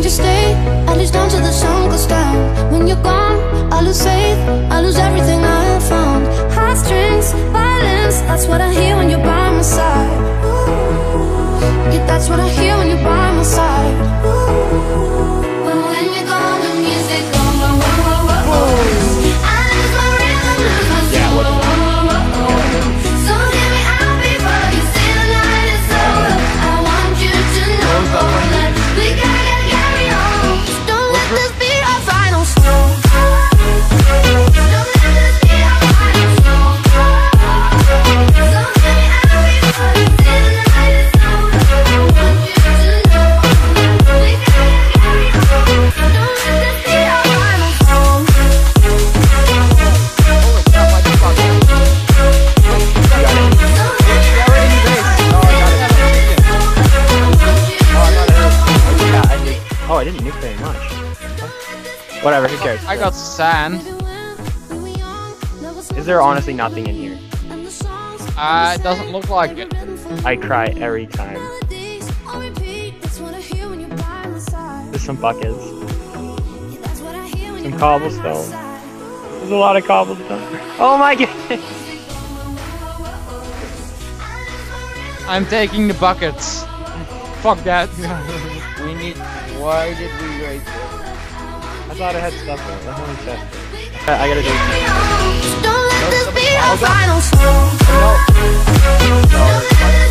Won't you stay, at least until the sun goes down? When you're gone, I lose faith, I lose everything I have found. Heartstrings, violence, that's what I hear when you're by my side. Yeah, that's what I hear when you're by my side. But when you're gone, the music goes whoa, whoa, whoa, whoa. I lose my rhythm, lose my soul, whoa, whoa, whoa, whoa. So hear me out before you say the night is over. I want you to know that we gotta carry on. Don't let this be our final song. Don't let this be our final song. So hear me out before you say the night is over. I want you to know that we gotta carry on. Don't let this be our final song. Oh, I didn't nuke very much. Whatever, who cares? I got sand. Is there honestly nothing in here? It doesn't look like it. I cry every time. There's some buckets. Some cobblestone. There's a lot of cobblestone. Oh my god! I'm taking the buckets. Fuck that. We need. Why did we wait for? I thought I had stuff in it. That's only chest. I gotta do it. Don't let this be our final song. No.